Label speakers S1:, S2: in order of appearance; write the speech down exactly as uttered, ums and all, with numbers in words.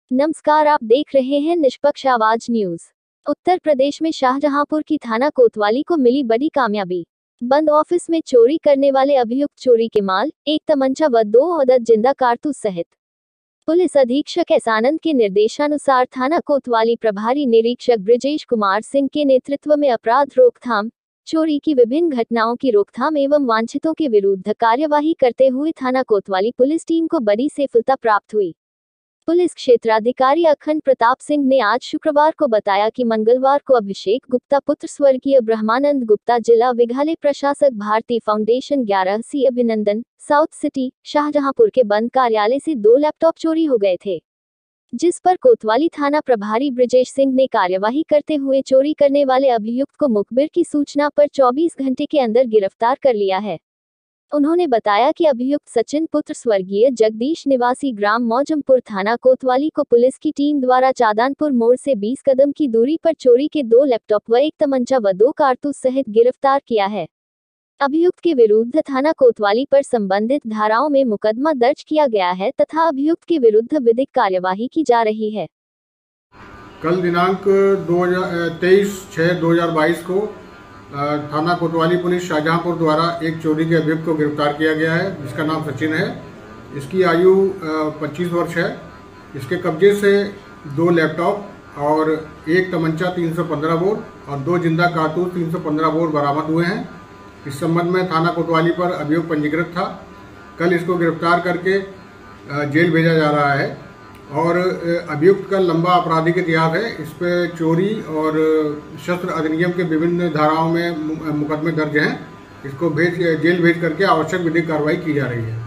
S1: नमस्कार, आप देख रहे हैं निष्पक्ष आवाज न्यूज। उत्तर प्रदेश में शाहजहांपुर की थाना कोतवाली को मिली बड़ी कामयाबी। बंद ऑफिस में चोरी करने वाले अभियुक्त चोरी के माल, एक तमंचा व दो अदद जिंदा कारतूस सहित। पुलिस अधीक्षक एस आनंद के निर्देशानुसार थाना कोतवाली प्रभारी निरीक्षक ब्रिजेश कुमार सिंह के नेतृत्व में अपराध रोकथाम, चोरी की विभिन्न घटनाओं की रोकथाम एवं वांछितों के विरुद्ध कार्यवाही करते हुए थाना कोतवाली पुलिस टीम को बड़ी सफलता प्राप्त हुई। पुलिस क्षेत्राधिकारी अखंड प्रताप सिंह ने आज शुक्रवार को बताया कि मंगलवार को अभिषेक गुप्ता पुत्र स्वर्गीय ब्रह्मानंद गुप्ता जिला विघालय प्रशासक भारती फाउंडेशन ग्यारह सी अभिनंदन साउथ सिटी शाहजहांपुर के बंद कार्यालय से दो लैपटॉप चोरी हो गए थे, जिस पर कोतवाली थाना प्रभारी ब्रिजेश सिंह ने कार्यवाही करते हुए चोरी करने वाले अभियुक्त को मुखबिर की सूचना पर चौबीस घंटे के अंदर गिरफ्तार कर लिया है। उन्होंने बताया कि अभियुक्त सचिन पुत्र स्वर्गीय जगदीश निवासी ग्राम मौजमपुर थाना कोतवाली को पुलिस की टीम द्वारा चादानपुर मोड़ से बीस कदम की दूरी पर चोरी के दो लैपटॉप व एक तमंचा व दो कारतूस सहित गिरफ्तार किया है। अभियुक्त के विरुद्ध थाना कोतवाली पर संबंधित धाराओं में मुकदमा दर्ज किया गया है तथा अभियुक्त के विरुद्ध विधिक कार्यवाही की जा रही है।
S2: कल दिनांक तेईस छह दो हजार बाईस को थाना कोतवाली पुलिस शाहजहांपुर द्वारा एक चोरी के अभियुक्त को गिरफ्तार किया गया है, जिसका नाम सचिन है। इसकी आयु पच्चीस वर्ष है। इसके कब्जे से दो लैपटॉप और एक तमंचा तीन सौ पंद्रह बोर और दो जिंदा कारतूस तीन सौ पंद्रह बोर बरामद हुए हैं। इस संबंध में थाना कोतवाली पर अभियोग पंजीकृत था। कल इसको गिरफ्तार करके जेल भेजा जा रहा है और अभियुक्त का लंबा आपराधिक इतिहास है। इस पे चोरी और शस्त्र अधिनियम के विभिन्न धाराओं में मुकदमे दर्ज हैं। इसको भेज जेल भेज करके आवश्यक विधिक कार्रवाई की जा रही है।